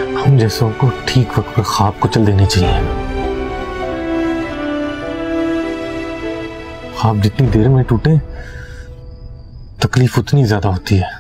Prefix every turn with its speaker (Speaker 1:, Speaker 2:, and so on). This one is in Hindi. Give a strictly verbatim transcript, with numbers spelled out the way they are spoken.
Speaker 1: हम जैसों को ठीक वक्त पर ख्वाब को चल देने चाहिए। ख्वाब जितनी देर में टूटे तकलीफ उतनी ज्यादा होती है।